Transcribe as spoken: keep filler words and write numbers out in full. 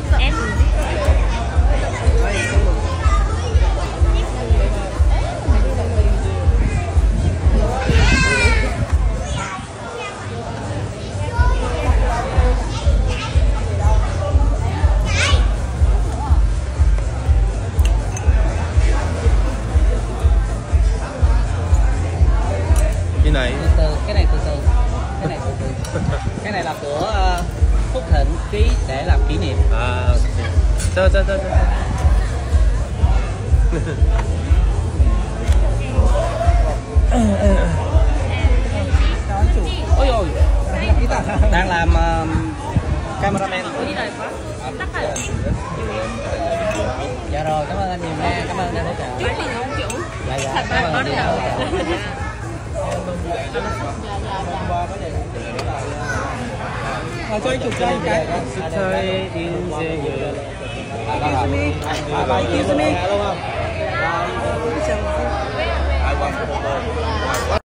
Em cái này từ từ, cái này từ từ, cái này từ từ. Cái này là của uh, Phúc Thịnh ký để làm kỷ niệm. à ok. Chờ chờ chờ chờ. Ôi ôi, đang làm uh, cameraman. Dạ rồi, cảm ơn anh nhiều nha, cảm ơn anh đã hỗ trợ. chúc mừng ông chủ. Dạ dạ, Thật cảm ra ơn có anh đã đầu. hỗ trợ. À, cho anh chụp cho anh cái. Stay in the Kiss me. Bye bye, kiss me.